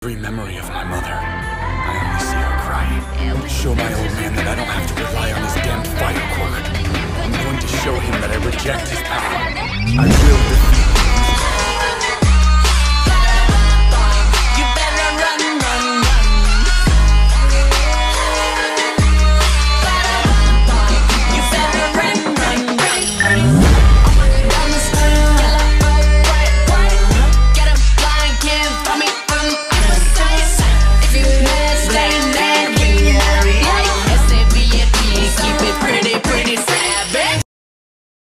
Every memory of my mother, I only see her crying. Show my old man that I don't have to rely on his damned fire cord. I'm going to show him that I reject his power. I will